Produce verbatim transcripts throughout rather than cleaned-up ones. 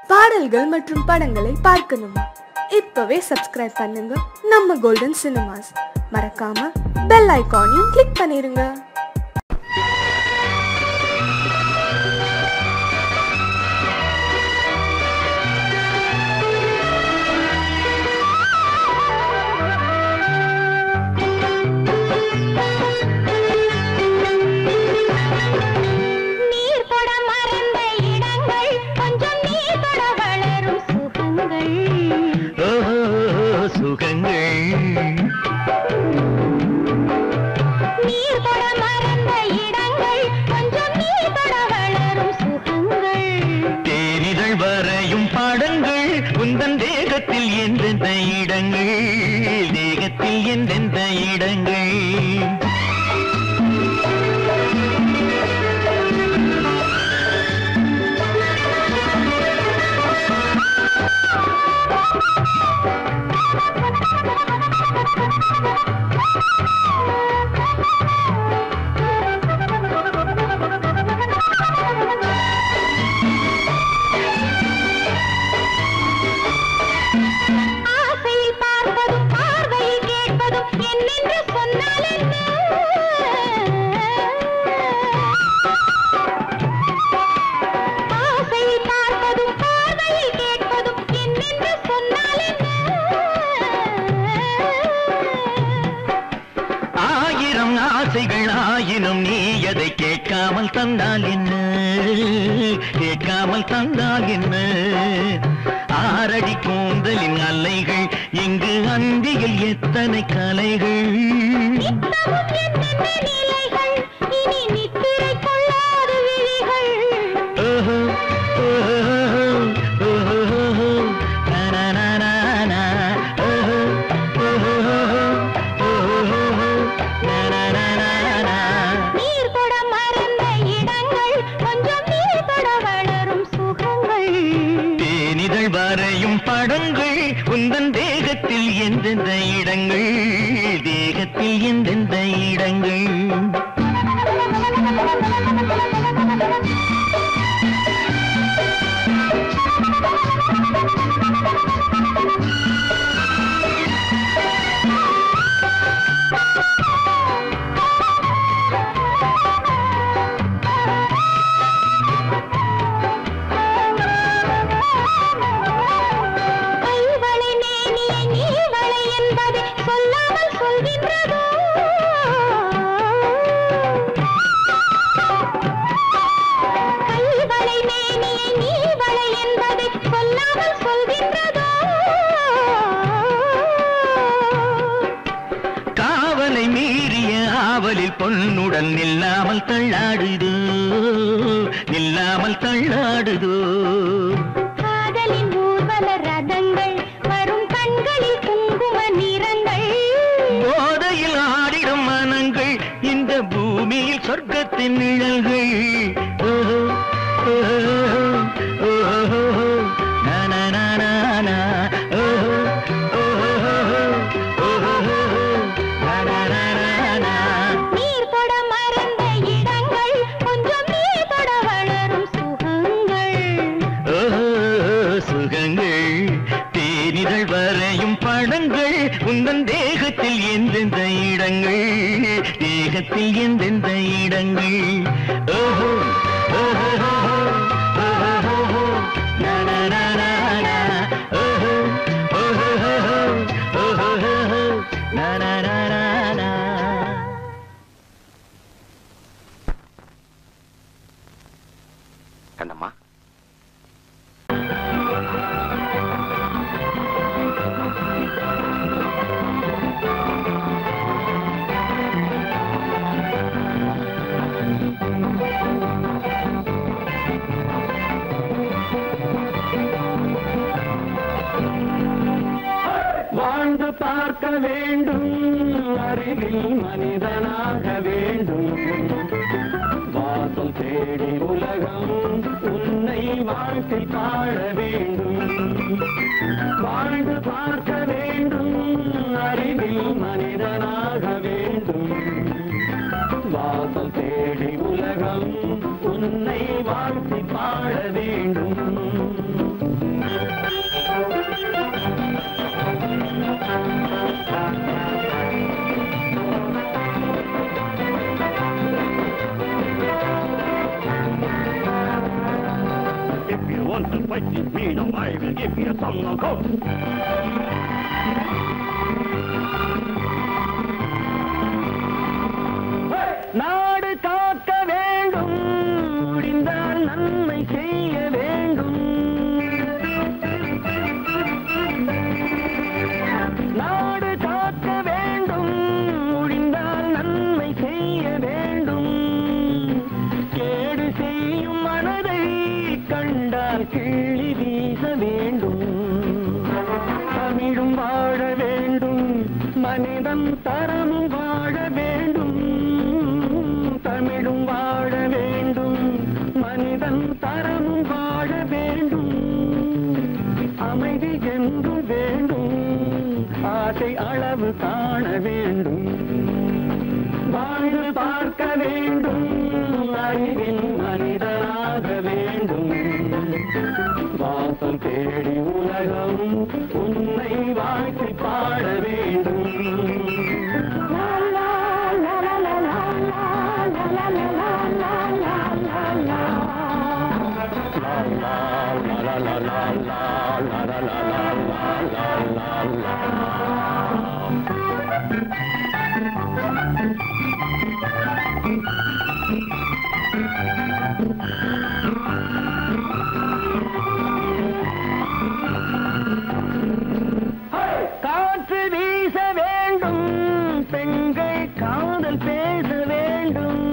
பாடல்கள் மற்றும் படங்களை பார்க்கணுமா? இப்பவே சப்ஸ்கிரைப் பண்ணுங்க நம்ம கோல்டன் சினிமாஸ். மறக்காம பெல் ஐகானையும் கிளிக் பண்ணிருங்க. தந்தால் என்ன கேட்காமல் தந்தால் என்ன ஆரடி கூந்தலின் அலைகள் இங்கு அந்தியில் எத்தனை கலைகள் எந்தெந்த இடங்கள் தேகத்தில் எந்தெந்த இடங்கள் பொன்னுடன் நில்லாமல் தள்ளாடுதோ நில்லாமல் தள்ளாடுதோ காதலின் ஊர்வல ரதங்கள் வரும் கண்களில் குங்கும நிறங்கள் போதையில் ஆடிடும் மனங்கள் இந்த பூமியில் சொர்க்கத்தின் நிழல்கள் உந்தன் தேகத்தில் எந்தெந்த இடங்கள் தேகத்தில் எந்தெந்த இடங்கள் ஓஹோ ஓஹோ ஓஹோ நனனனன ஓஹோ ஓஹோ ஓஹோ நனனனன கண்ணம்மா வாழ்ந்து பார்க்க வேண்டும் அறிவில் மனிதனாக வேண்டும் வாசல் தேடி உலகம் உன்னை வாழ்க்கை பாட வேண்டும் வாழ்ந்து பார்க்க வேண்டும் அறிவில் மனிதனாக வேண்டும் வாசல் தேடி உலகம் உன்னை வாழ்க்கை பாட வேண்டும் and fight with me. Now I will give you a song of hope. நாடு காக்க வேண்டும், முடிந்தால் நன்மை செய்ய வேண்டும். நாடு காக்க வேண்டும், முடிந்தால் நன்மை செய்ய வேண்டும். கேடு செய்யும் மனதை கண்டால் கிள்ளி வீச வேண்டும். தமிழும் வாழ வேண்டும், மனிதன் தரமும் வாழ வேண்டும். தமிழும் வாழ வேண்டும், மனிதன் தரமும் வாழ வேண்டும். அமைதி என்றும் வேண்டும், ஆசை அளவு காண வேண்டும். வாழ்ந்து பார்க்க வேண்டும், அறிவின் மனிதனாக வேண்டும். வாசம் தேடி உலகம் உன்னை வாழ்த்தி பாட வேண்டும். காற்று வீச வேண்டும், பெண்கள் காதல் பேச வேண்டும்.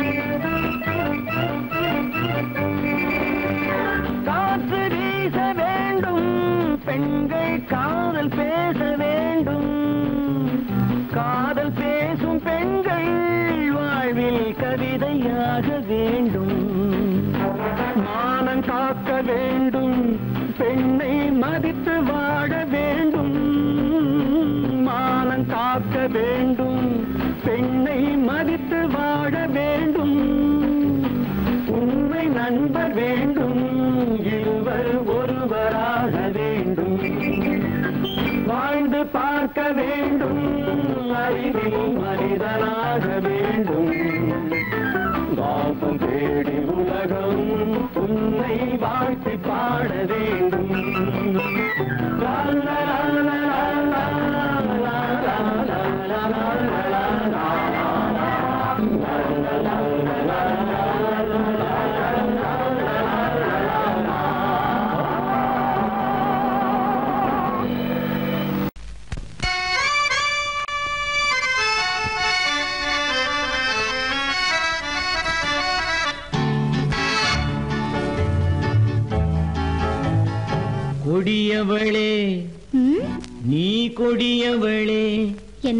காற்று வீச வேண்டும், பெண்கள் காதல் பேச வேண்டும். காதல் பேசும் பெண்கள் வாழ்வில் கவிதையாக வேண்டும். மானம் காக்க வேண்டும், பெண்ணை மதித்து வாழ வேண்டும். மானம் காக்க வேண்டும், பெண்ணை மதித்து வாழ வேண்டும். உண்மை நண்பர் வேண்டும், இருவர் ஒருவராக வேண்டும். வாழ்ந்து பார்க்க வேண்டும், அறிவில் மனிதனாக வேண்டும். வாசம் தேடி உலகம் உன்னை வாழ்த்தி பாட வேண்டும். லா லா லா லா லா லா லா லா லா. கொடியவளே நீ கொடியவளே. என்ன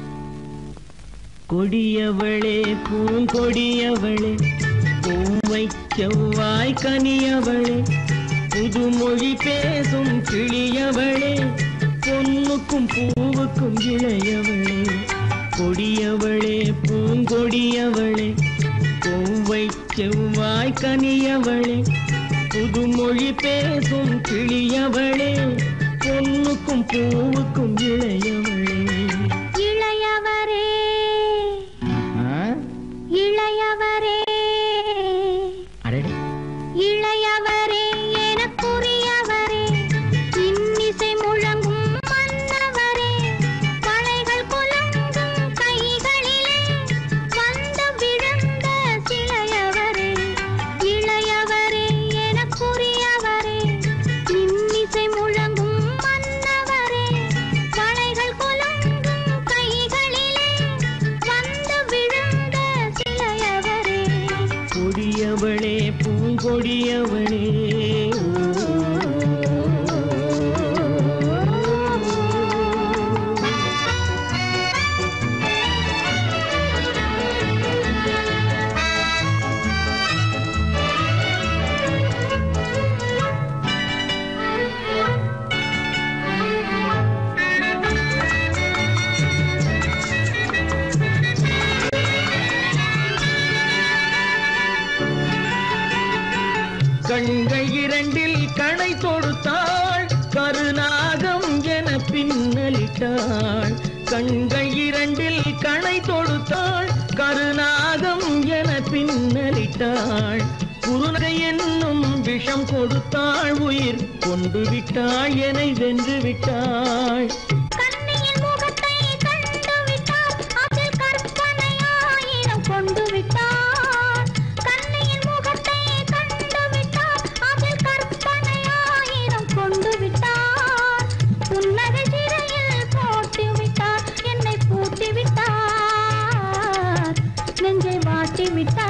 கொடியவளே பூங்கொடியவளே, பூவை செவ்வாய் கனியவளே, புதுமொழி பேசும் கிளியவளே, பொன்னுக்கும் பூவுக்கும் இளையவளே. கொடியவளே பூங்கொடியவளே, பூவை செவ்வாய் கனியவளே, புதுமொழி பேசும் கிளியவளே, பொன்னுக்கும் பூவுக்கும் இளையவளே. இளையவரே இளையவரே இளையவரே எனக்குரியவரே, இன்னிசை முழங்கும் மன்னவரே, வளைகள் குலுங்கும் கைகளிலே வந்து விழுந்த சிலையவரே. இளையவரே எனக்குரியவரே, இன்னிசை முழங்கும் மன்னவரே, வளைகள் குலுங்கும் கைகளிலே வந்து விழுந்த சிலையவரே. கொடியவளே பூங்கொடியவளே. கண்கள் இரண்டில் கணை தொடுத்தாள், கருநாகம் என பின்னலிட்டாள். கண்கள் இரண்டில் கணை தொடுத்தாள், கருநாகம் என பின்னலிட்டாள். குறுநகை என்னும் விஷம் கொடுத்தாள் உயிர் கொண்டு விட்டாள் என்னை வென்று விட்டாள் கண்ணியின் முகத்தை கண்டு விட்டாள் அதில் கற்பனை ஆயிரம் கொண்டு விட்டாள் கண்ணியின் முகத்தை கண்டு விட்டாள் அதில் கற்பனை ஆயிரம் கொண்டு விட்டாள் புன்னகை சிறையில் போட்டு விட்டாள் என்னை பூட்டி விட்டாள் நெஞ்சை வாட்டி விட்டாள்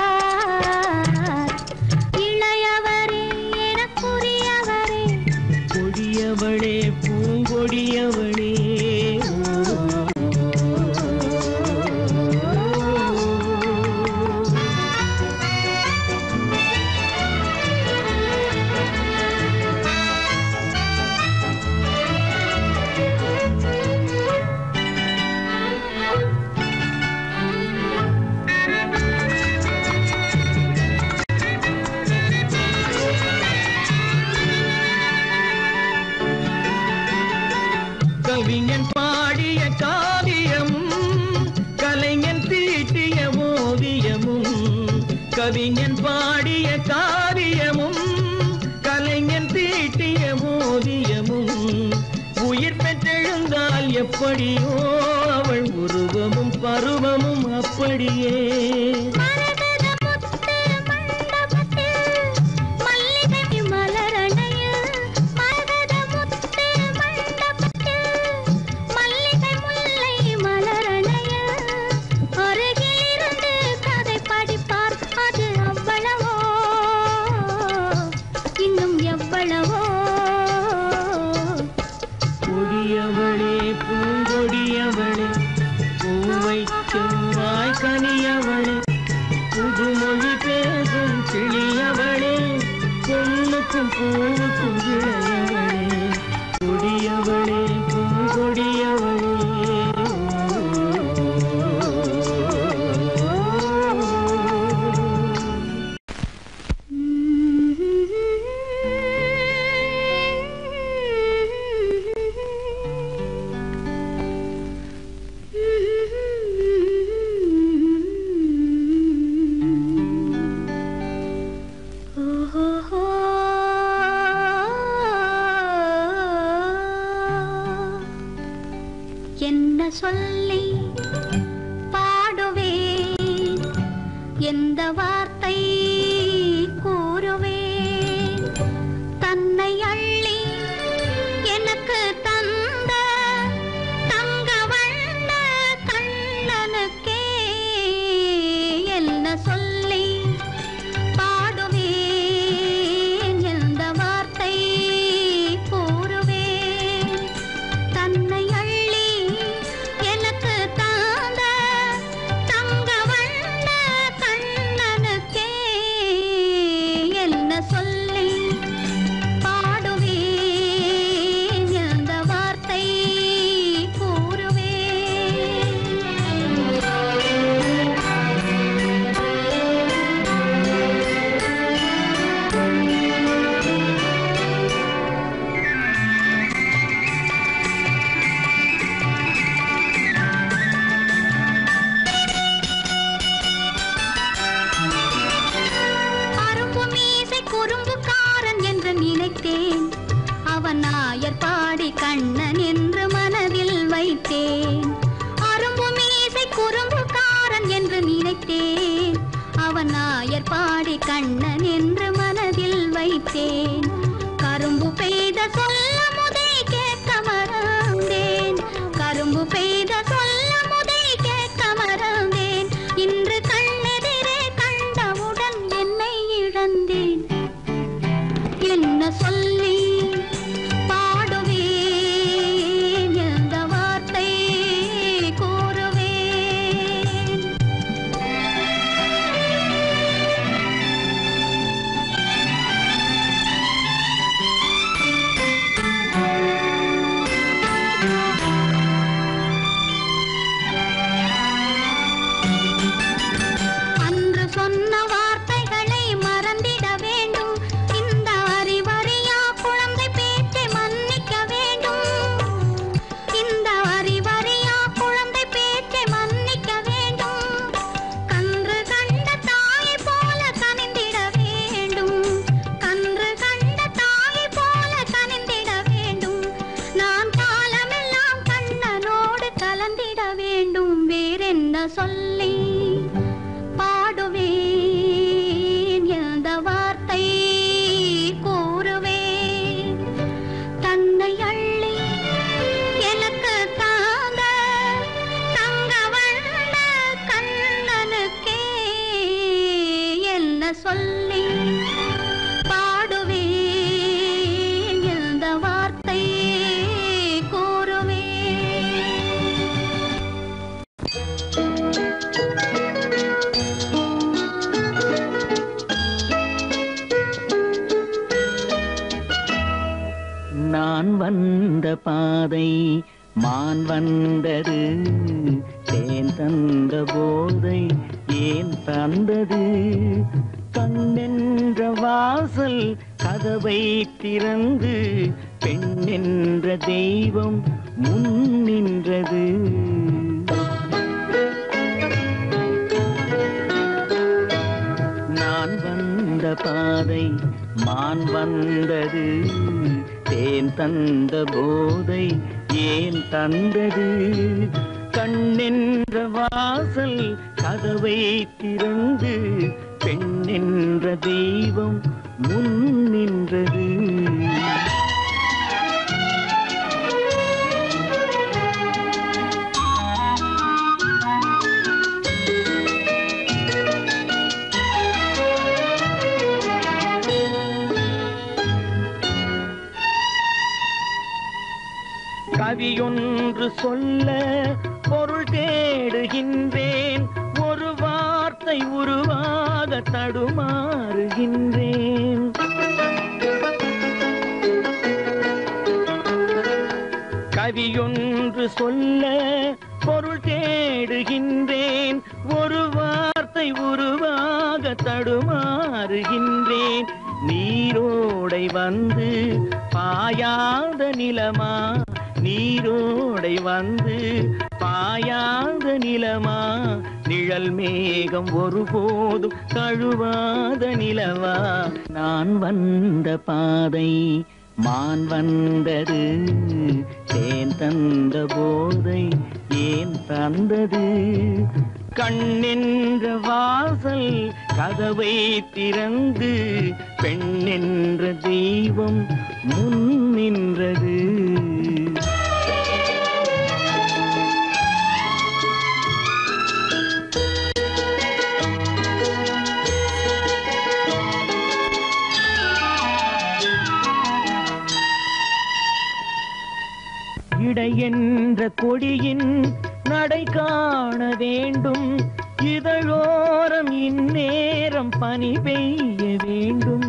கொடியவளே பூங்கொடியவளே கவிஞன் பாடிய காவியமும் கலைஞன் தீட்டிய ஓவியமும் கவிஞன் பாடிய காவியமும் கலைஞன் தீட்டிய ஓவியமும் உயிர் பெற்றெழுந்தால் எப்படியோ அவள் உருவமும் பருவமும் அப்படியே கொடியவளே பூங்கொடியவளே பூவை செவ்வாய் கனியவளே புதுமொழி பேசும் கிளியவளே பொண்ணுக்கும் பூவுக்கும் இளையவளே கொடியவளே பூங்கொடியவளே என்ன சொல்லி பாடுவேன் எந்த வார்த்தை கூறுவேன் தன்னை அள்ளி எனக்கு தந்த தங்க வண்ண கண்ணனுக்கே என்ன சொல்லி பாடுவேன் எந்த வார்த்தை கூறுவேன் தன்னை பாடி கண்ணன் என்று மனதில் வைத்தேன் அரும்பு மீசை குறும்புக்காரன் என்று நினைத்தேன் அவன் நாயர் பாடி கண்ணன் என்று மனதில் வைத்தேன் கரும்பு பெய்த சொல்ல முதை கேட்க மறந்தேன் கரும்பு பெய்த சொல்ல முதை கேட்க மறந்தேன் இன்று கண்ணெதிரே கண்டவுடன் என்னை இழந்தேன் என்ன சொல்லி நான் வந்த பாதை மான் வந்தது, தேன் தந்த போதை ஏன் தந்தது? கண்ணென்ற வாசல் கதவை திறந்து பெண் என்ற தெய்வம் முன் நின்றது. நான் வந்த பாதை மான் வந்தது, தேன் தந்த போதை ஏன் தந்தது? கண்ணென்ற வாசல் கதவை திறந்து பெண் என்ற தெய்வம் முன் நின்றது. கவியொன்று சொல்ல பொருள் தேடுகின்றேன், ஒரு வார்த்தை உருவாக தடுமாறுகின்றேன். கவியொன்று சொல்ல பொருள் தேடுகின்றேன், ஒரு வார்த்தை உருவாக தடுமாறுகின்றேன். நீரோடை வந்து பாயாத நிலமா, நீரோடை வந்து பாயாத நிலமா, நிழல் மேகம் ஒருபோதும் தழுவாத நிலவா? நான் வந்த பாதை மான் வந்தது, தேன் தந்த போதை ஏன் தந்தது? கண்ணென்ற வாசல் கதவை திறந்து பெண் என்ற தெய்வம் முன் நின்றது. இடை என்ற கொடியின் நடை காண வேண்டும், இதழோரம் இந்நேரம் பனி பெய்ய வேண்டும்.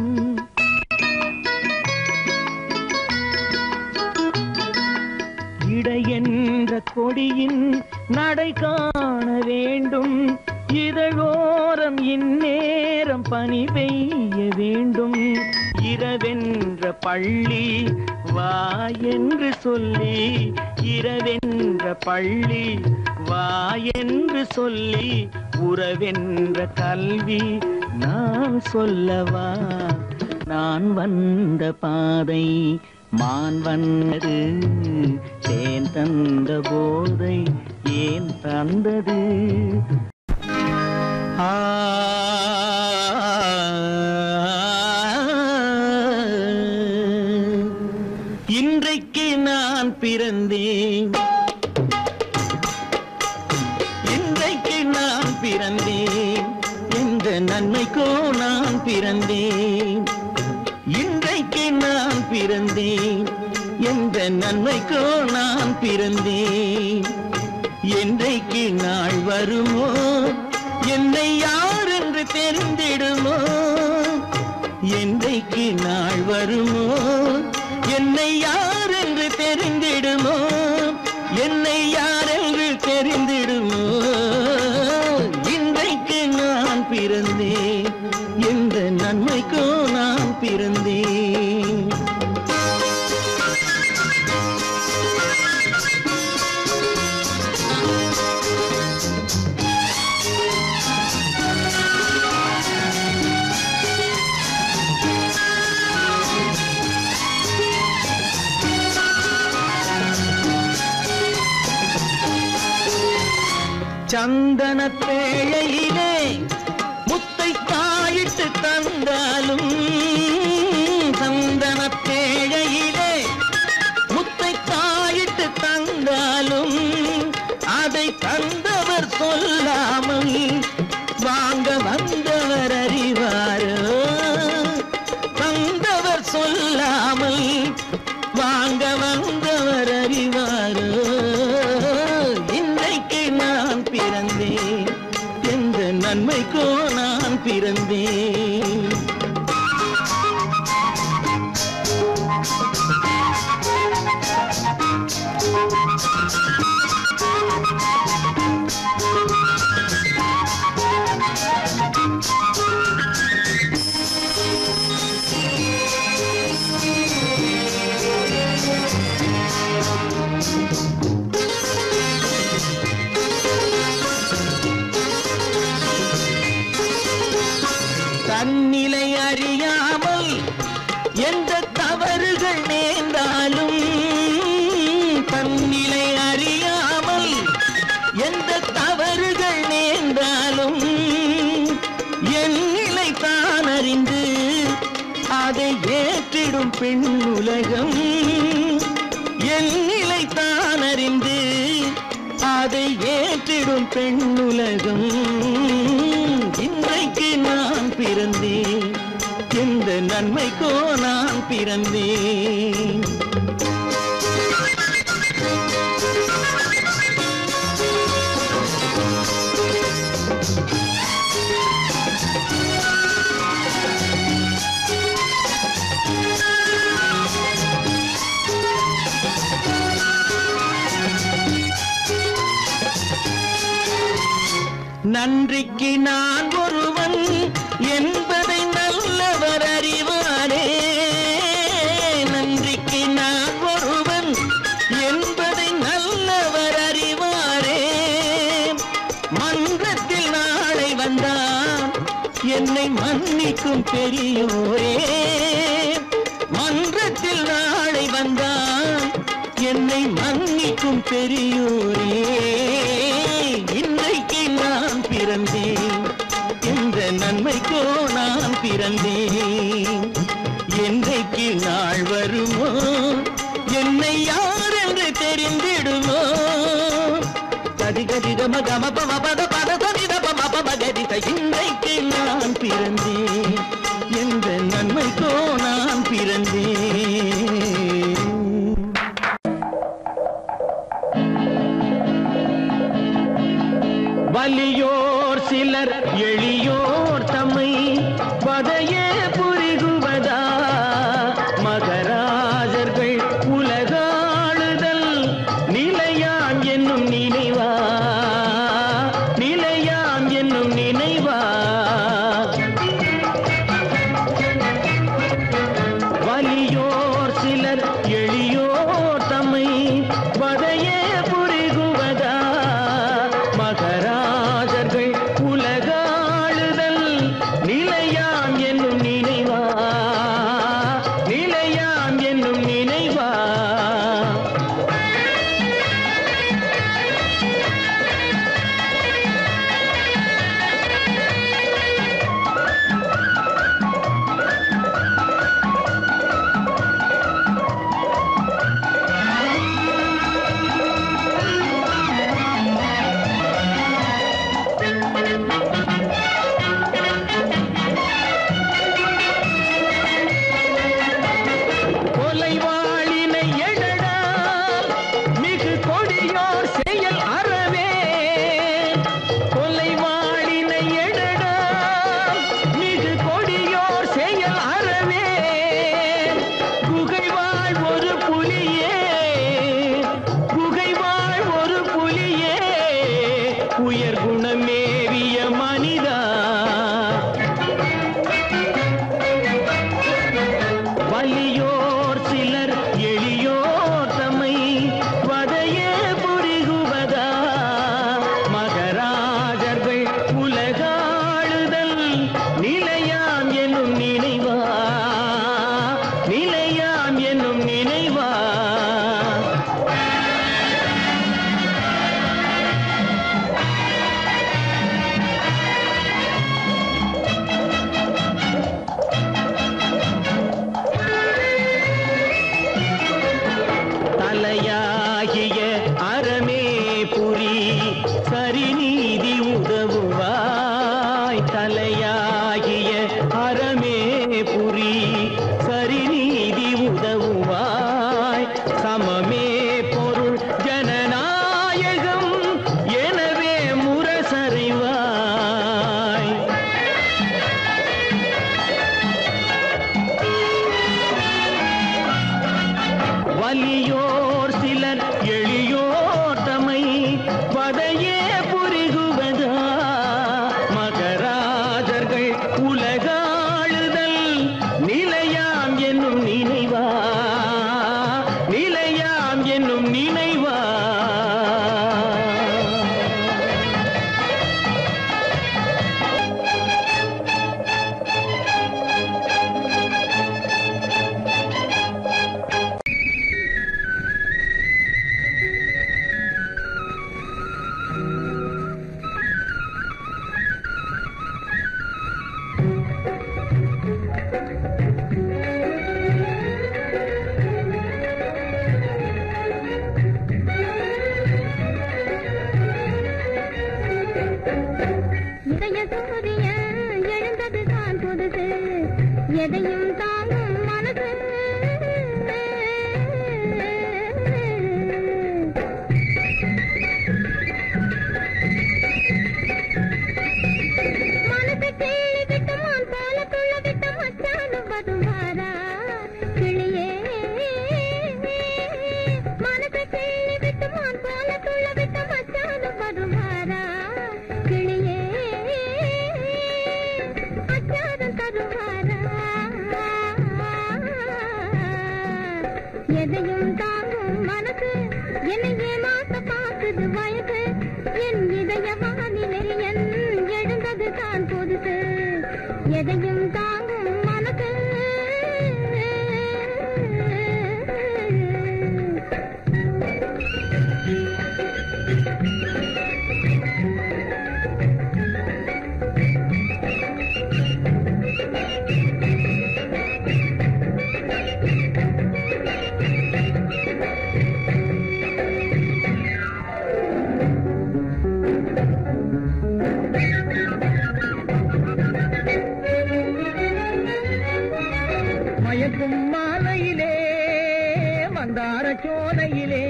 இடை என்ற கொடியின் நடை காண வேண்டும், இதழோரம் இந்நேரம் பனி பெய்ய வேண்டும். இரவென்ற பள்ளி வா என்று சொல்லி, இரவென்ற பள்ளி வா என்று சொல்லி, உறவென்ற கல்வி நான் சொல்லவா? நான் வந்த பாதை மான் வந்தது, தேன் தந்த போதை ஏன் தந்தது? ஆ இன்றைக்கு நான் பிறந்தேன், இன்றைக்கு நான் பிறந்தேன், என்ற நன்மைக்கோ நான் பிறந்தேன். இன்றைக்கு நான் பிறந்தேன், என்ற நன்மைக்கோ நான் பிறந்தேன். என்றைக்கு நாள் வருமோ என்னை யார் என்று தெரிந்திடுமோ? என்றைக்கு நாள் வருமோ என்னை யார் என்று தெரிந்திடுமோ? என்னை யார் என்று தெரிந்திடுமோ? இன்றைக்கு நான் பிறந்தேன், எந்த நன்மைக்கோ நான் பிறந்தேன். சந்தன பேழையிலே முத்தை காயிட்டு தந்தாலும், சந்தன பேழையிலே முத்தை காயிட்டு தந்தாலும், அதை தந்தவர் சொல்லாமல் வாங்க வந்தவர் அறிவாரோ? தந்தவர் சொல்லாமல் வாங்க வந்தவர் அறிவாரோ? இன்றைக்கு நான் பிறந்தேன், எந்த நன்மைக்கோ நான் பிறந்தேன். பெண்ணுலகம் என் நிலைத்தான் அறிந்து அதை ஏற்றிடும் பெண்ணுலகம். இன்றைக்கு நான் பிறந்தேன், எந்த நன்மைக்கோ நான் பிறந்தேன். நன்றிக்கு நான் ஒருவன் என்பதை நல்லவர் அறிவாரே. நன்றிக்கு நான் ஒருவன் என்பதை நல்லவர் அறிவாரே. மன்றத்தில் நாளை வந்தான் என்னை மன்னிக்கும் பெரியோரே. மன்றத்தில் நாளை வந்தான் என்னை மன்னிக்கும் பெரியோரே. இன்றைக்கு நான் பிறந்தேன், இந்த நன்மைக்கோ நான் பிறந்தேன். என்றைக்கு நாள் வருமோ என்னை யார் என்று தெரிந்திடுமோ. கதி கதி கம கம பம பத பத கதி தப மப மகதி. இன்றைக்கு நான் பிறந்தேன், எந்த நன்மைக்கோ நான் பிறந்தேன். வலியோர் சிலர் எளியோர் தம்மை வதையே புரிகுவதா. மகராஜர்கள் உலகாளுதல் நிலையாம் என்னும் நினைவா, நிலையாம் என்னும் நினைவா. வலியோர் சிலர் எளியோர் தம்மை வதையே புரிகுவதா. மகராஜர்கள் உலகாளுதல் நிலையாம் என்னும் நினைவா, நிலையாம் என்னும் நினைவா. கொலைவாளினை எழடா மிகு கொடியோர் செயல் அறவே. கொலைவாளினை எழடா மிகு கொடியோர் செயல் அறவே. குகைவாழ் ஒரு புலியே, குகைவாழ் ஒரு புலியே. உயர் குணமேவிய மனிதா. வலியோர் சிலர் எளியோர் தம்மை வதையே புரிகுவதா. மகராஜர்கள் உலகாளுதல் நிலையாம் என்னும் நினைவா, நிலையாம் என்னும் நினைவா. தலையாகிய அறமே புரி சரிநீதி உதவுவாய். தலையாகிய அறமே புரி சரிநீதி உதவுவாய். சமமே பொருள் ஜனநாயகம் எனவே முரசறைவாய். வலியோர் சிலர் எளியோர் தம்மை வதையே புரிகுவதா. மகராஜர்கள் உலகாளுதல் நிலையாம் என்னும் நினைவா, நிலையாம் என்னும் நினைவா. மந்தார சோலையிலே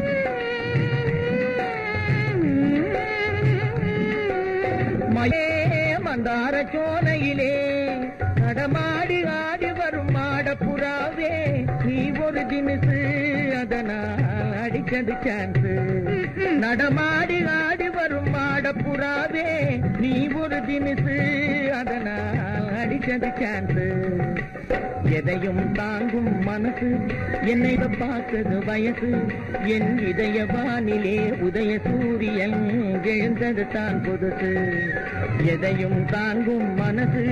மயே மந்தார சோலையிலே நடமாடி ஆடி வரும் மாடப்புறாவே நீ ஒரு தினசு அதனால் அடிக்கது சான்ஸ் நடமாடி ஆடி வரும் மாடப்புறாவே நீ ஒரு தினசு அதனால் அடிக்கது சான்ஸ் எதையும் தாங்கும் மனசு என்னை பார்த்தது வயசு என் இதய வானிலே உதய சூரியன் எழுந்தது தான் புதுசு எதையும் தாங்கும் மனசு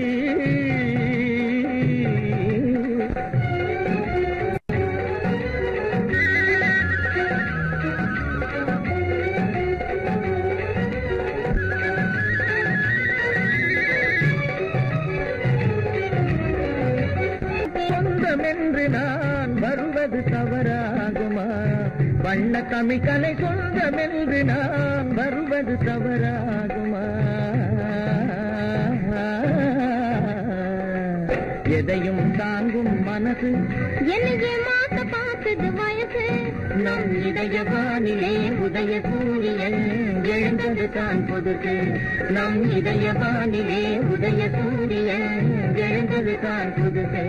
சொந்தமென்று நான் வருவது தவறாகுமா வண்ண தமிழ் கலை சொந்தமென்று நான் வருவது தவறாகுமா எதையும் தாங்கும் மனசு என்னையே மாத்த பார்த்தது வயசு நம் இதய வானிலே உதய சூரியன் எழுந்தது தான் புதுசு நம் இதய வானிலே உதய சூரியன் எழுந்தது தான் புதுசு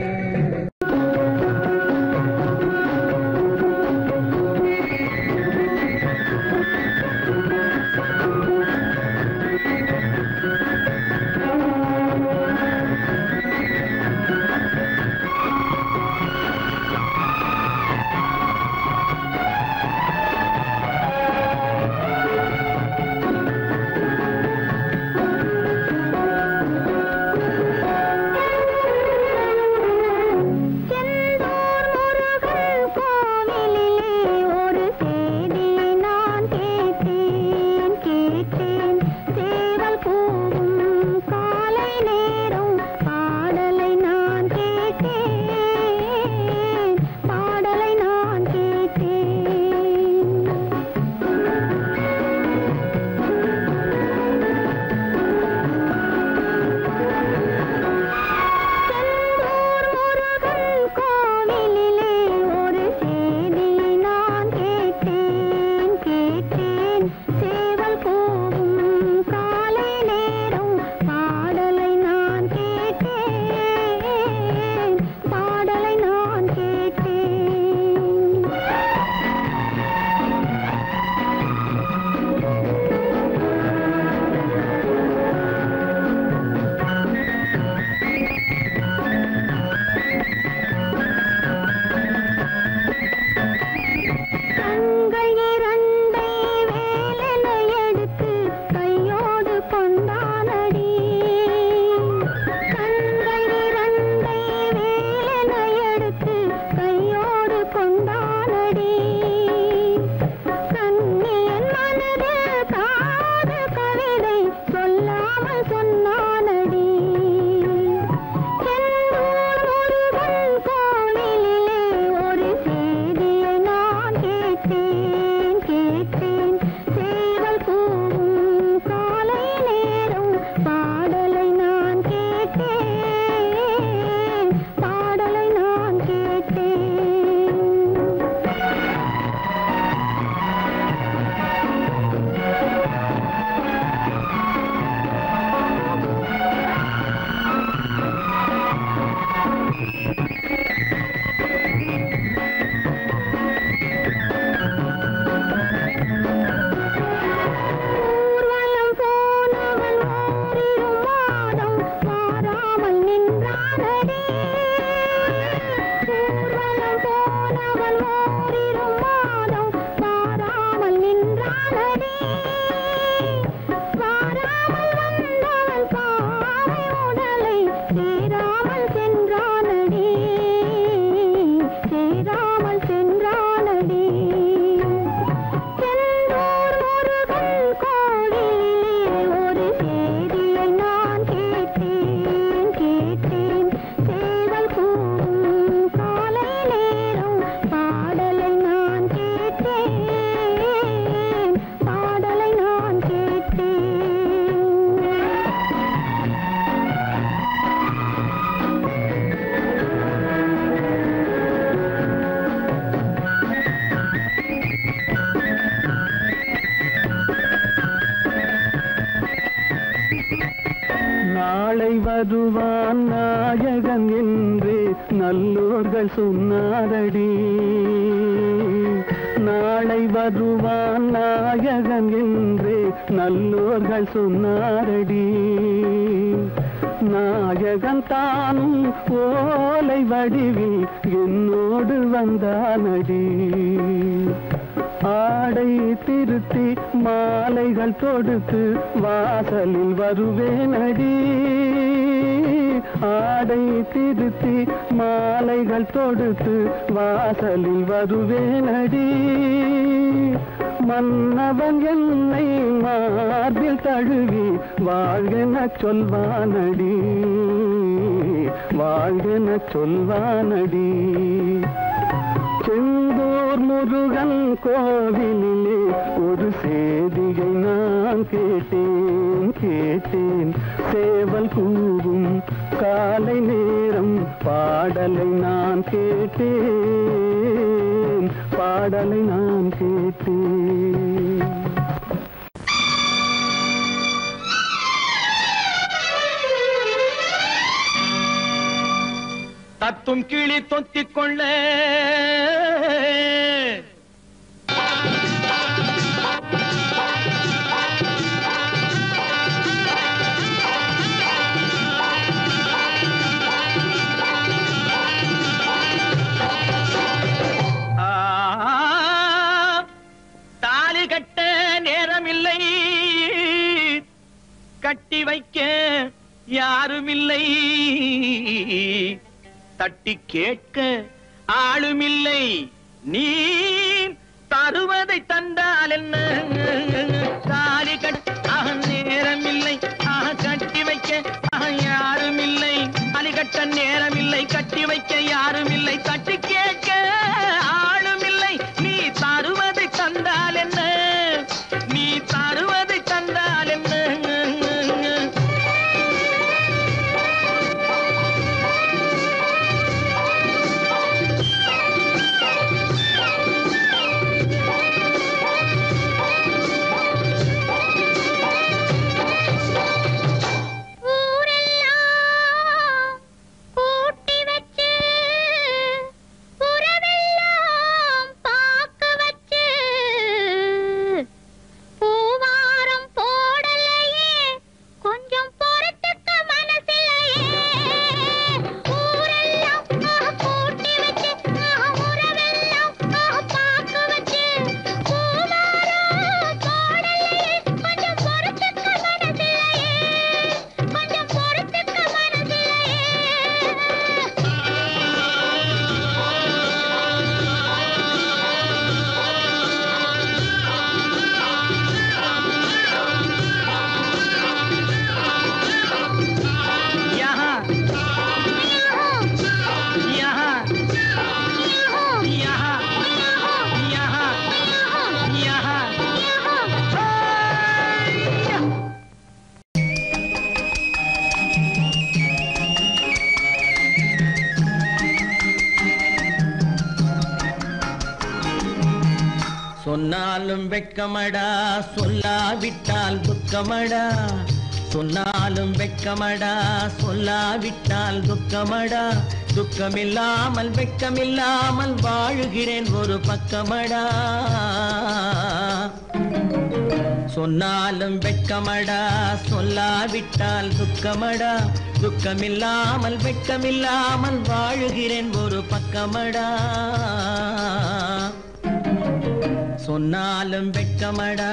வருவான் நாயகன் என்று நல்லோர்கள் சொன்னாரடி. நாளை வருவான் நாயகன் என்று நல்லோர்கள் சொன்னாரடி. நாயகன் தானும் ஓலை வடிவில் என்னோடு வந்தானடி. ஆடை திருத்தி மாலைகள் தொடுத்து வாசலில் வருவேனடி. ஆடை திருத்தி மாலைகள் தொடுத்து வாசலில் வருவேனடி. மன்னவன் என்னை மார்பில் தழுவி வாழ்கென சொல்வானடி. வாழ்கென சொல்வானடி. செந்தூர் முருகன் கோவிலிலே ஒரு சேதியை நான் கேட்டேன் கேட்டேன். சேவல் கூவும் காலை நேரம் பாடலை நான் கேட்டேன். பாடலை நான் கேட்டேன். தத்தும் கிளி தொத்திக் கொள்ள தாலி கட்ட நேரமில்லை, கட்டி வைக்க யாருமில்லை, தட்டி கேட்க ஆளுமில்லை. நீ தருவதை தந்தால் என்ன? தாலி கட்ட நேரமில்லை, கட்டி வைக்க யாருமில்லை. தாலி கட்ட நேரமில்லை, கட்டி வைக்க யாருமில்லை, தட்டி கேட்க ஆளுமில்லை. நீ தருவதை தந்தால் என்ன? நீ தருவதை தந்தால் என்ன? சொன்னாலும் வெட்கமடா, சொல்லாவிட்டால் துக்கமடா. சொன்னாலும் வெட்கமடா, சொல்லாவிட்டால் துக்கமடா. துக்கமில்லாமல் வெட்கமில்லாமல் வாழுகிறேன் ஒரு பக்கமடா. சொன்னாலும் வெட்கமடா, சொல்லாவிட்டால் துக்கமடா. துக்கமில்லாமல் வெட்கமில்லாமல் வாழுகிறேன் ஒரு பக்கமடா. சொன்னாலும் வெட்கமடா.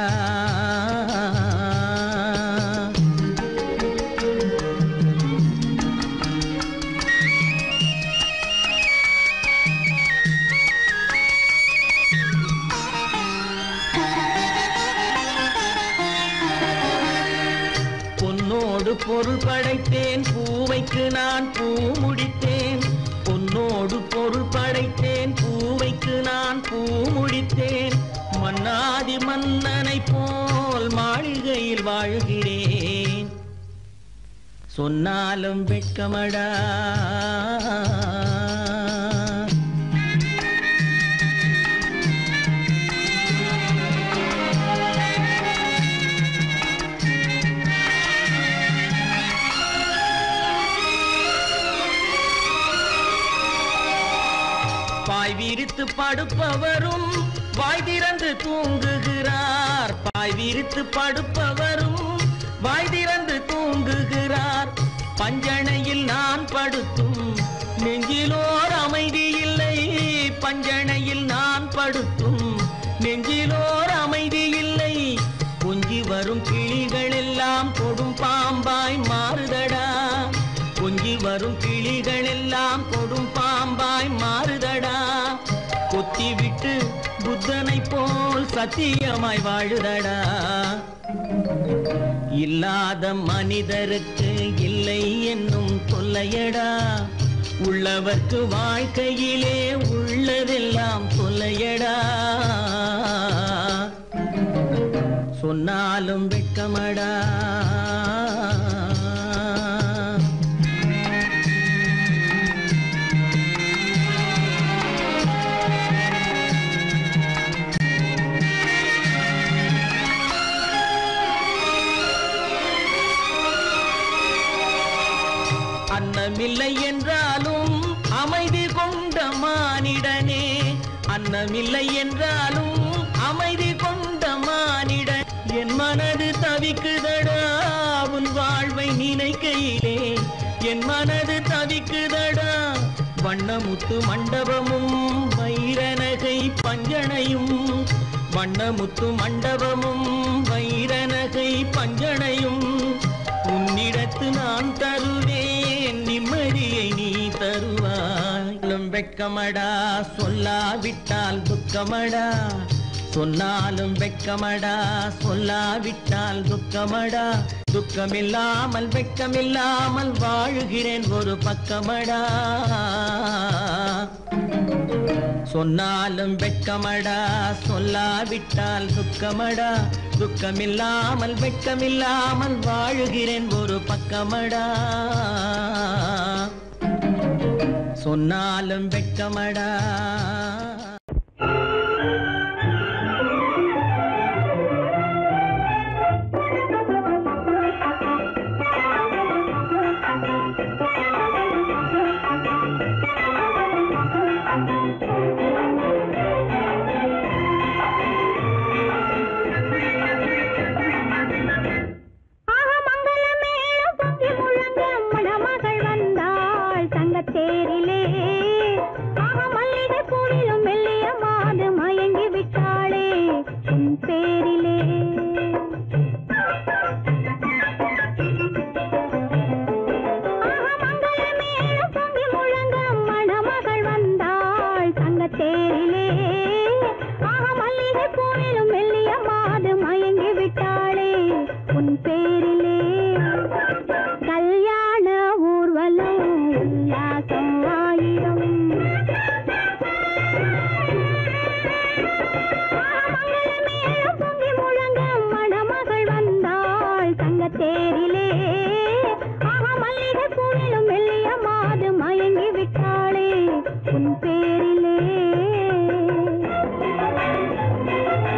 பொன்னோடு பொருள் படைத்தேன், பூவைக்கு நான் பூ முடித்தேன். பொன்னோடு பொருள் படைத்தேன், பூவைக்கு நான் பூ முடித்தேன். மன்னாதி மன்னனை போல் மாளிகையில் வாழ்கிறேன். சொன்னாலும் வெட்கமடா. விரித்து படுப்பவரும் வாய் திறந்து தூங்குகிறார். பாய் விரித்து படுப்பவரும் வாய் திறந்து தூங்குகிறார். பஞ்சணையில் நான் படுத்தும் நெஞ்சிலோர் அமைதி இல்லை. பஞ்சணையில் நான் படுத்தும் நெஞ்சிலோர் அமைதி இல்லை. கொஞ்சி வரும் கிளிகள் எல்லாம் கொடும் பாம்பாய் மாறுதடா. கொஞ்சி வரும் கிளிகள் எல்லாம் கொடும் பாம்பாய் மாறுதடா. கொத்தி விட்டு புத்தனை போல் சத்தியமாய் வாழுதடா. இல்லாத மனிதருக்கு இல்லை என்னும் தொல்லையடா. உள்ளவர்க்கு வாழ்க்கையிலே உள்ளதெல்லாம் தொல்லையடா. சொன்னாலும் வெட்கமடா. அன்னமில்லை என்றாலும் அமைதி கொண்ட மானிடனே. அன்னமில்லை என்றாலும் அமைதி கொண்ட மானிடன். என் மனது தவிக்குதடா உன் வாழ்வை நினைக்கையிலே. என் மனது தவிக்குதடா. வண்ணமுத்து மண்டபமும் வைரநகை பஞ்சனையும். வண்ணமுத்து மண்டபமும் வைரநகை பஞ்சனையும். உன்னிடத்து நான் தருவேன் நிம்மதியை நீ தருவாய். வெட்கமடா சொல்லாவிட்டால் துக்கமடா. சொன்னாலும் வெட்கமடா சொல்லாவிட்டால் துக்கமடா. துக்கமில்லாமல் வெட்கமில்லாமல் வாழுகிறேன் ஒரு பக்கமடா. சொன்னாலும் வெட்கமடா சொல்லாவிட்டால் துக்கமடா. துக்கமில்லாமல் வெட்கமில்லாமல் வாழுகிறேன் ஒரு பக்கமடா. சொன்னாலும் வெட்கமடா. உன் பேரிலே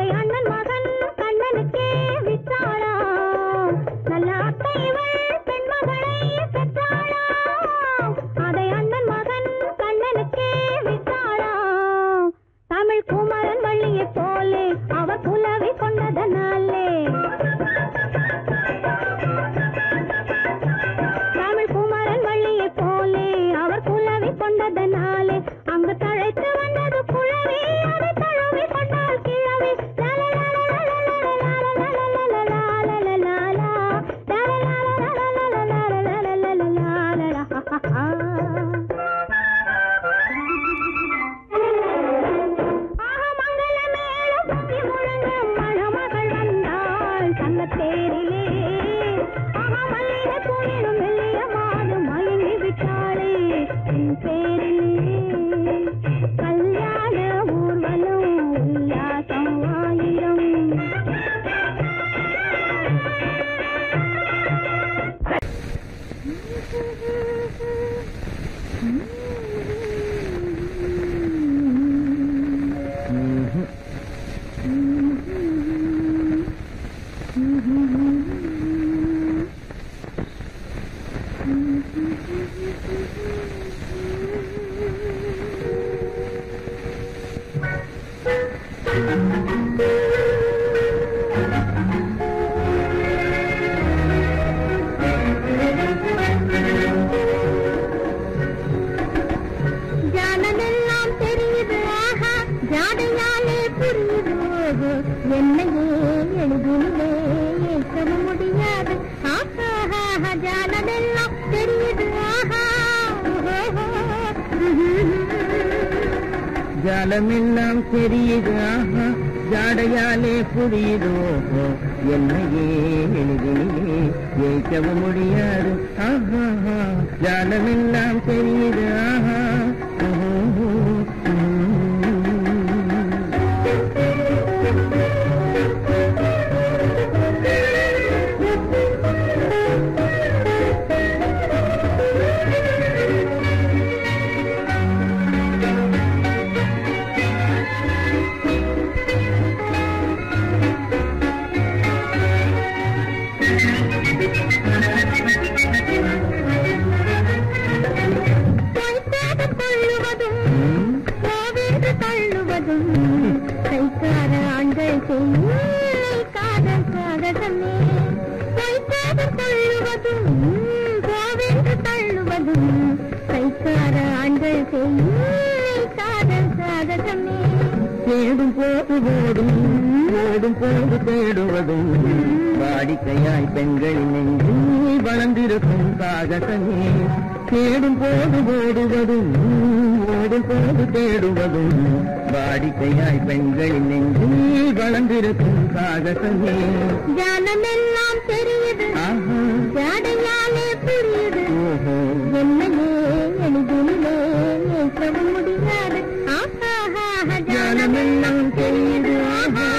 அண்ணன் மகன் கண்ணனுக்கே விட்டாளா நல்ல அத்தை இவள் பெண் மகளை பெற்றாளா அதை அண்ணன் மகன் கண்ணனுக்கே விட்டாளா தமிழ் குமரன் வள்ளியை போலே அவர் புலவை கொண்டதனாலே தமிழ் குமரன் வள்ளியை போலே அவர் புலவை கொண்டதனாலே அங்கு தழைத்து வந்தது குழவி அதை தழுவி கொண்டால் கிழவி மணமகள் வந்தாள் தங்கத்தேரிலே மல்லிகை பூவிலும் மெல்லிய மாது மயங்கி விட்டாளே என் பேரிலே கல்யாண ஊர்வலம் உல்லாசம் ஆயிரம் ஜானமெல்லாம் தெரியுது ஆஹா ஜாடையாலே புரியுது என்னையே எழுதிலே ஏற்க முடியாது ஆஹா ஜானமெல்லாம் தெரியுது ஆஹா ஜாலமெல்லாம் தெரியுது ஆஹா ஜாடையாலே புரியுதோ என்னையே எளிதிலே ஏற்கவும் முடியாது ஆஹா ஜாலமெல்லாம் தெரியுது ஆஹா கைக்கார ஆண்கள் செய்யும் காதல் சாகசமே கைக்காதல் தள்ளுவதும் கோவென்று தள்ளுவதும் கைக்கார ஆண்கள் செய்யும் காதல் சாகசமே தேடும் போது ஓடும் ஓடும் போது தேடுவதும் வாடிக்கையாய் பெண்களின் நெஞ்சில் வளர்ந்திருக்கும் சாகசமே தேடும் போது ஓடுவதும் ஓடும் போது தேடுவதும் வாடிக்கையாய் பெண்களின் நெஞ்சில் வளர்ந்திருக்கும் சாகசமே ஜானமெல்லாம் தெரியுது ஜாடையாலே புரியுது என்னையே எளிதிலே ஏற்கவும் முடியாது ஜானமெல்லாம் தெரியுது ஆஹா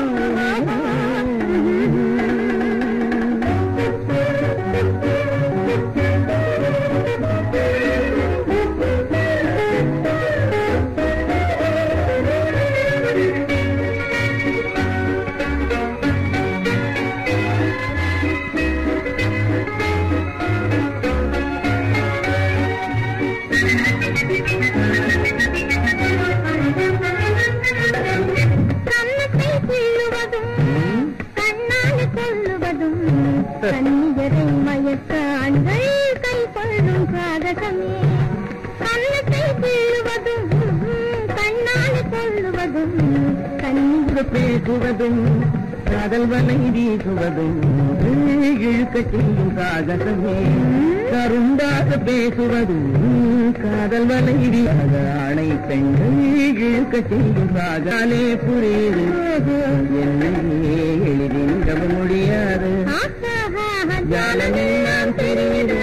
கண்ணியரை மயக்க ஆண்கள் கை கொள்ளும் சாகசமே கண்ணத்தை பிள்ளுவதும் கண்ணால் கொள்ளுவதும் கண்ணீர் பேசுவதும் காதல் வலை வீசுவதும் இழுக்க செய்யும் சாகசமே கருண்டாக பேசுவதும் காதல் வலை வீசாத ஆணை பெண்கள் இழுக்க செய்யும் சாகாலே புரியுது என்னையே எளிதில் முடியாது ஜாலமெல்லாம் தெரியுது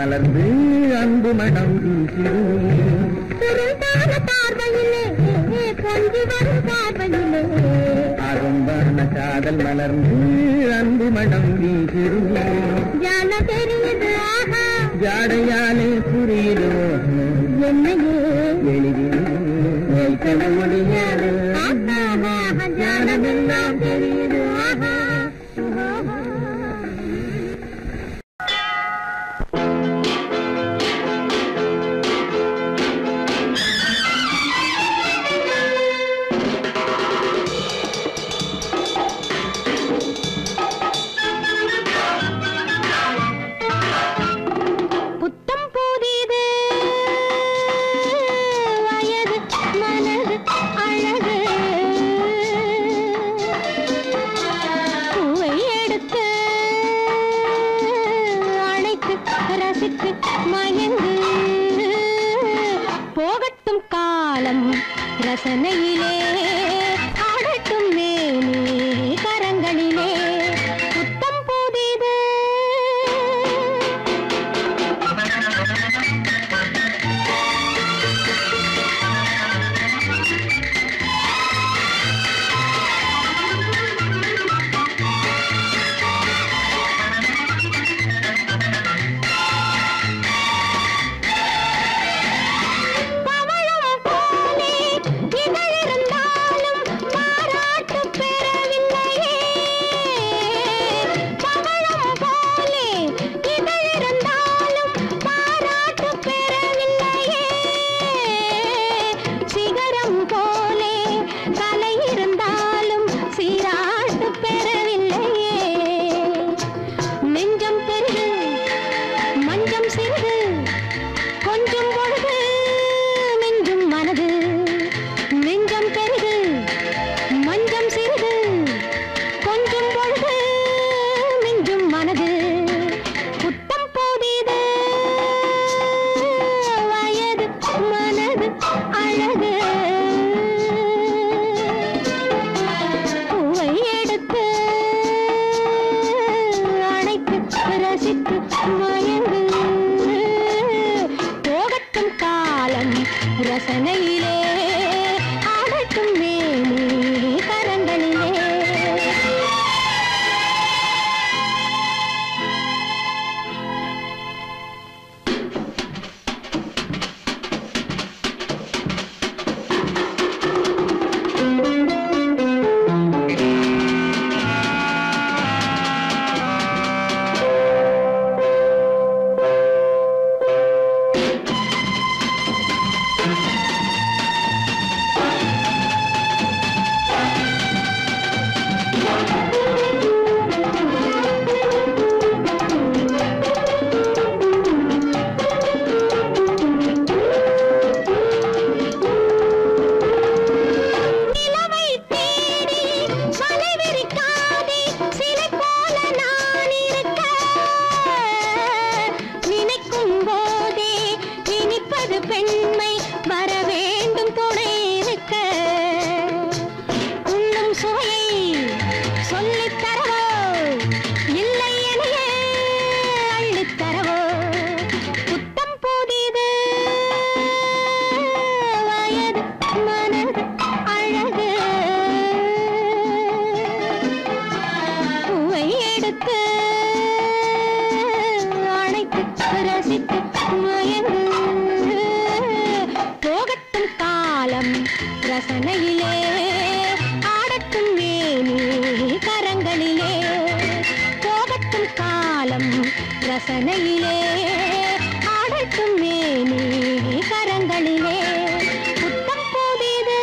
மலர்ந்து அன்பு மனம் பார்வையிலே பொங்கி வரும் பார்வையிலே அரும்பான காதல் மலர்ந்து அன்பு மனம் வீசிருமே ஜான தெரியுது ஆஹா ஜாடையாலே புரியுதோ என்னையே எளிதில் வைக்க முடியாது ஜானமெல்லாம் தெரியுது ஆஹா போகட்டும் காலம் ரசனையிலே ஆடட்டும் மேனி கரங்களிலே புத்தம் புதிது ரசனையிலே ஆடட்டும் மேனி கரங்களிலே ரசனையிலே ஆடட்டும் மேனி கரங்களிலே போகட்டும் காலம் ரசனையிலே ஆடட்டும் மேனி கரங்களிலே புத்தம் புதிது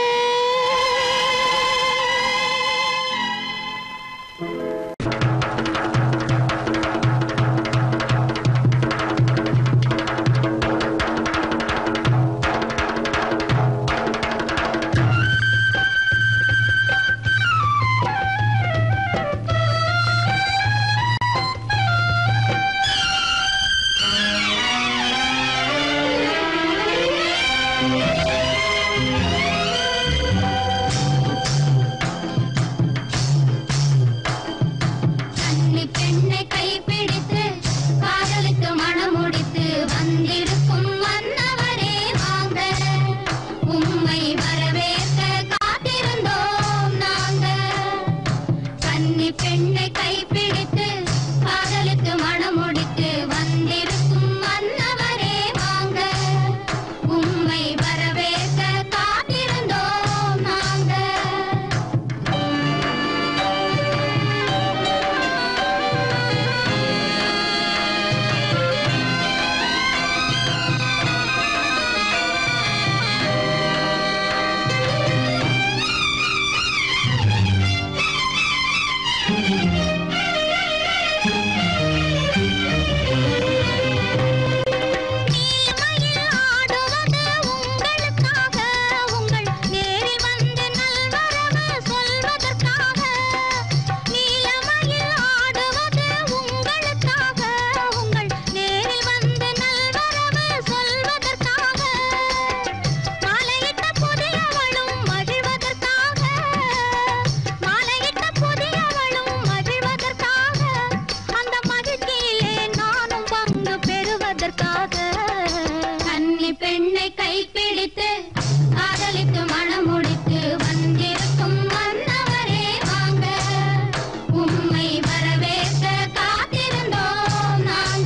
பெண்ணை கைப்பிடித்து காதலித்து மனம் முடித்து வந்திருக்கும் மன்னவரே வாங்க, உம்மை வரவேற்க காத்திருந்தோம் நாங்க.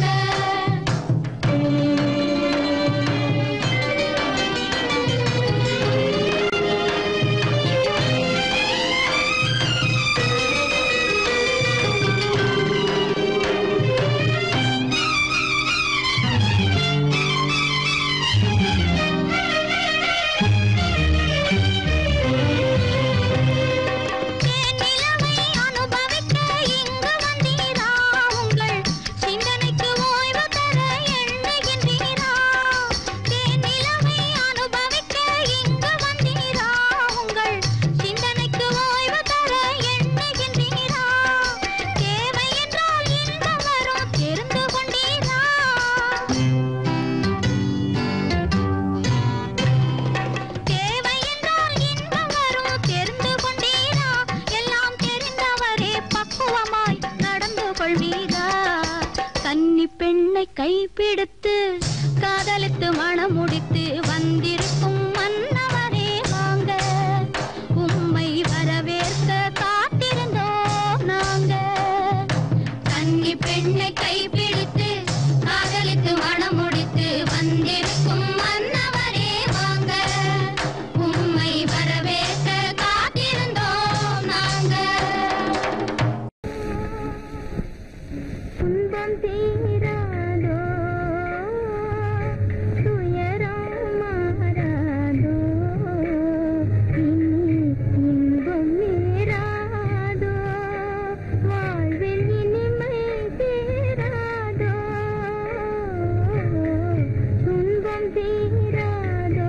பெண்ணை கைப்பிடித்து காதலித்து மனம் முடித்து வந்திருக்கும் மன்னவரே வாங்க, உம்மை வரவேற்க காத்திருந்தோம் நாங்க. கன்னி பெண்ணை கைப்பிடித்து காதலித்து மனம் முடித்து வந்திருக்கும் மன்னவரே வாங்க, உம்மை வரவேற்க காத்திருந்தோம் நாங்க. துன்பம் தீராதோ துயரம் மாறாதோ, இனி இன்பம் நேராதோ, வாழ்வில் இனிமை சேராதோ, துன்பம் தீராதோ.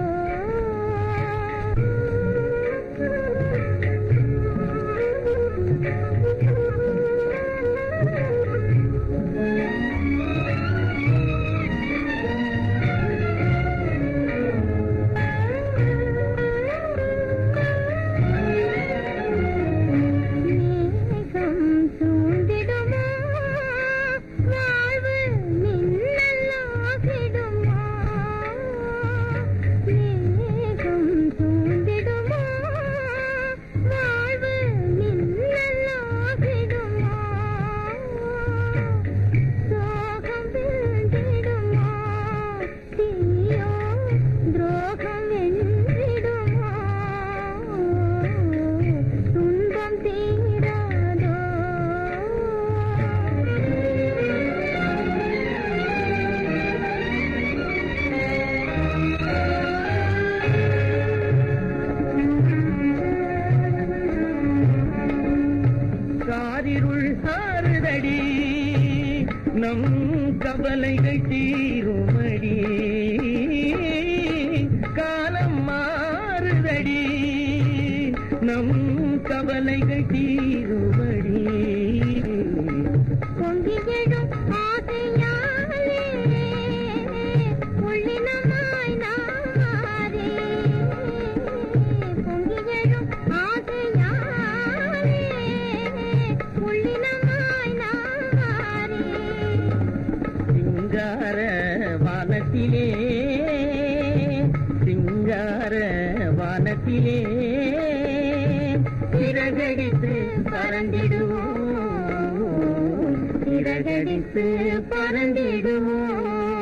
நம் கவலைகள் தீருமடி, காலம் மாறுதடி, நம் கவலைகள் தீருமடி. பொங்கிடும் ஆசையாலே உள்ளினமாய் நாரே, பொங்கிடும் ஆசையாலே உள்ளினமாய் நாரே. சிங்கார வானத்திலே சிங்கார வானத்திலே சிறகடித்து பறந்திடுவோம், சிறகடித்து பறந்திடுவோம்.